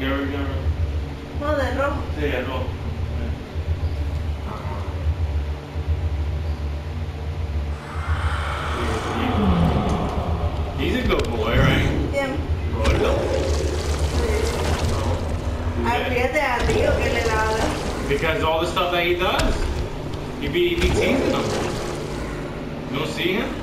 Never. No, de rojo. Sí, de rojo. He's a good boy, right? ¿Quién? Gordo. Ay, fíjate a Río que le ladra. Because all the stuff that he does, he be teasing them. You don't see him?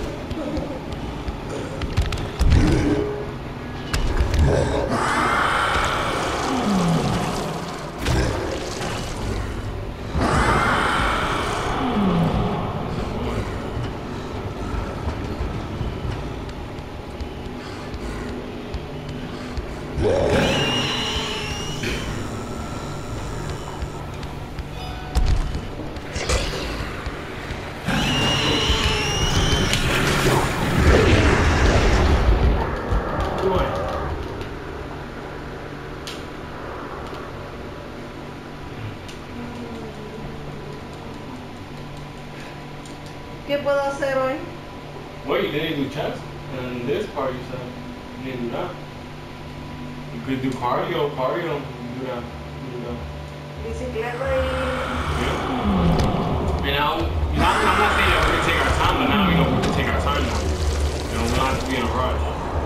¿Qué puedo hacer hoy? Well, you didn't do chest, and this part you said you didn't do that. You could do cardio, do that. Bicicleta y... Yeah. And now, I'm not saying that we're gonna take our time, but now we know we can take our time now. You know, we don't have to be in a rush.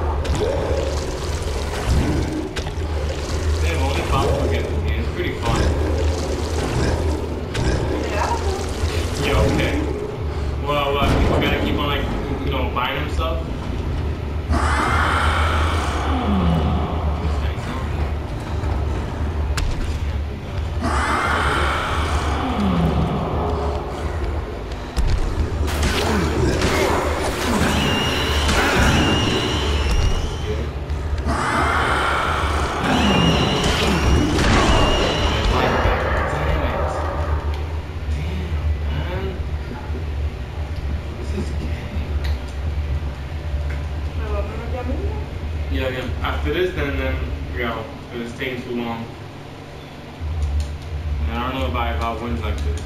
Damn, only possible to get this game. It's pretty fun. Yeah, okay. Well, people gotta keep on, like, you know, buying them stuff. After this, then you know, it's taking too long. And I don't know if I win like this.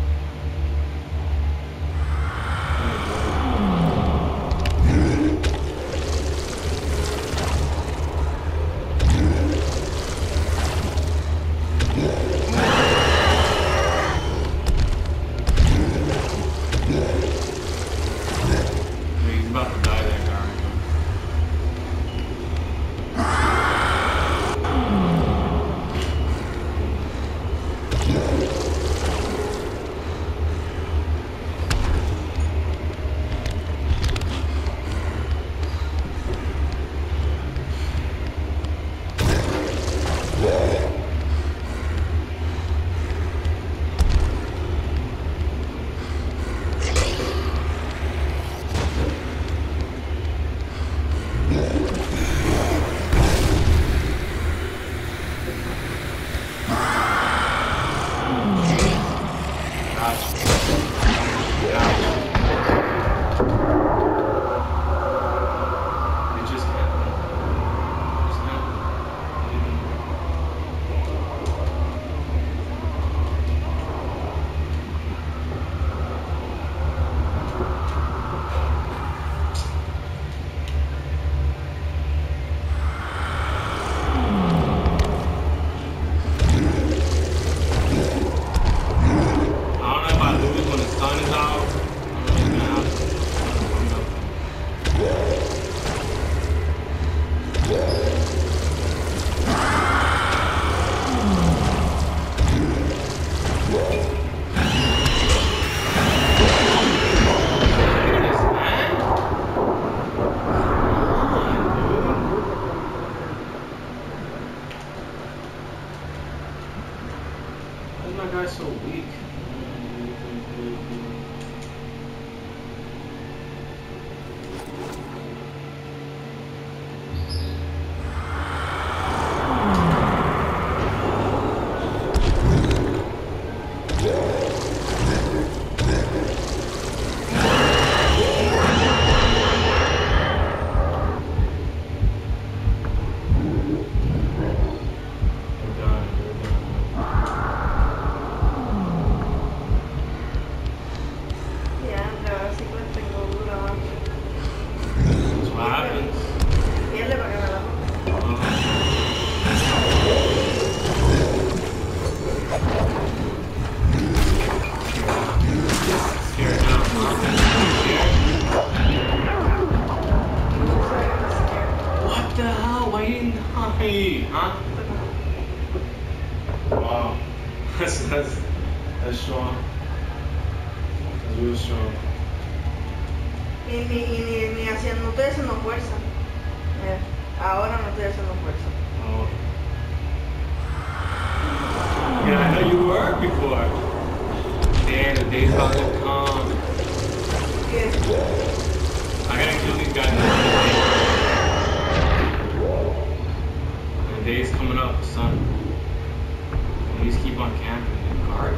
He's about to die, that guy. So weak. ahí, huh? Wow. That's strong. That's real strong. Ni haciendo, no estoy haciendo fuerza. Ahora no estoy haciendo fuerza. Oh. Yeah, I know you were before. Damn, the day's about to come. ¿Qué? I gotta kill these guys. The day's coming up, son. You just keep on camping in garbage.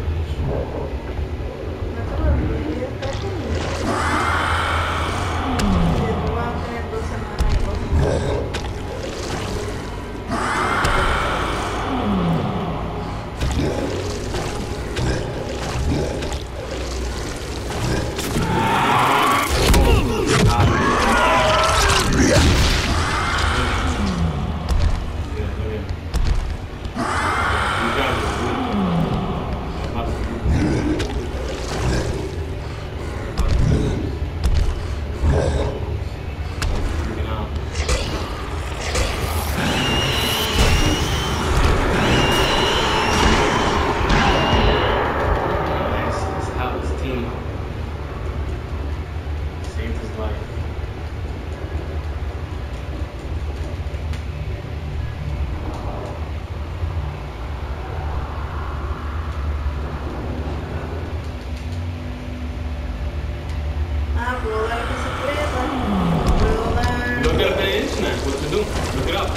Puedo dar bicicleta, puedo dar... Look it up on the internet. What to do? Look it up.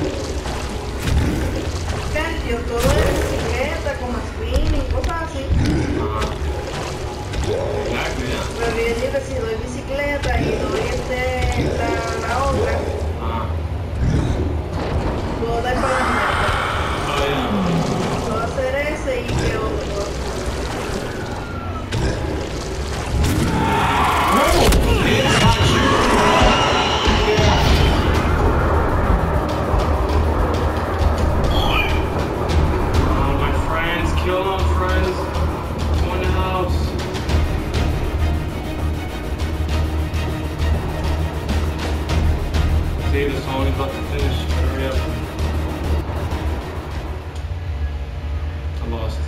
Yo todo de bicicleta, como spinning, cosas así. Exactly, yeah. Pero yo digo que si doy bicicleta y doy la otra, puedo dar para la muerte. Oh, yeah. Puedo hacer ese y que otro. Kill them, friends. Go in the house. Save this song, he's about to finish. Hurry up. I lost.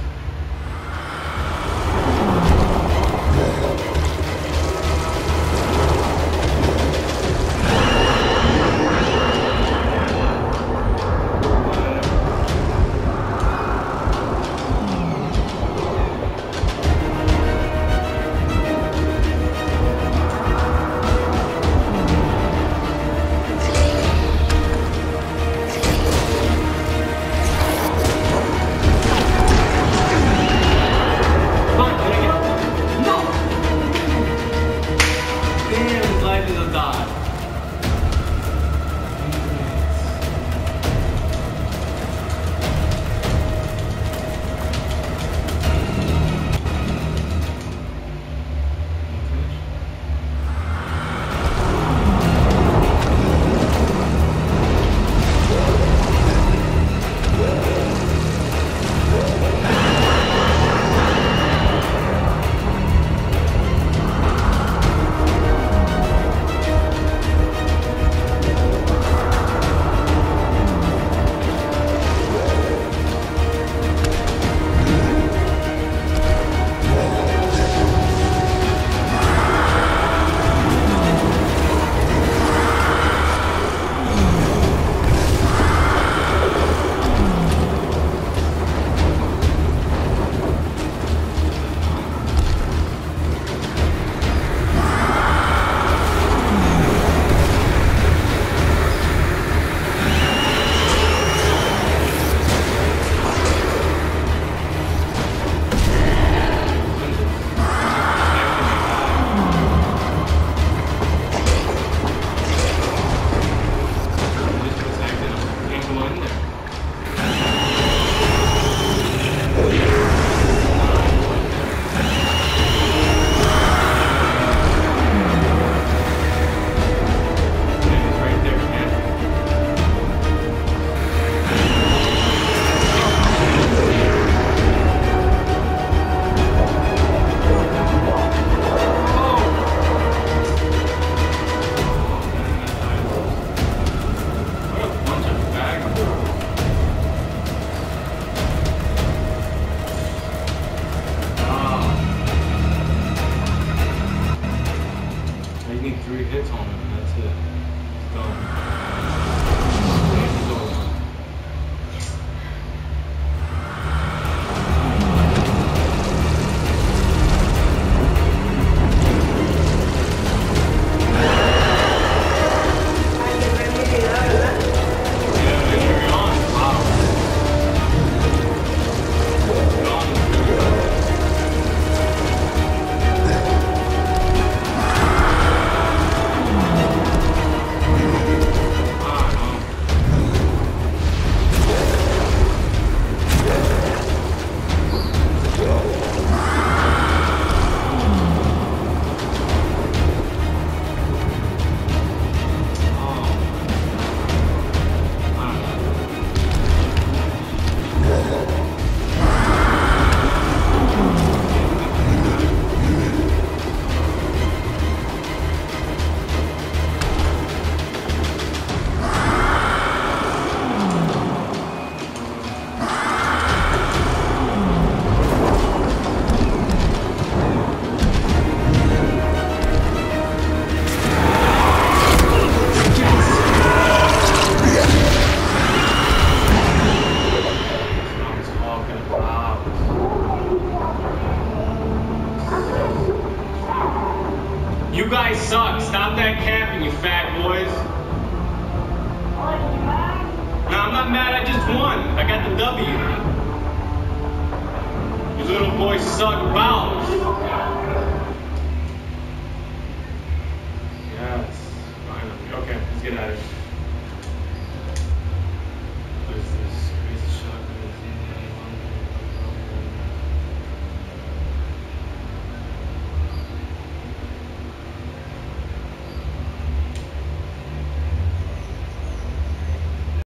not mad, I just won. I got the W. You little boys suck balls. Yes, finally. Okay, let's get out of here.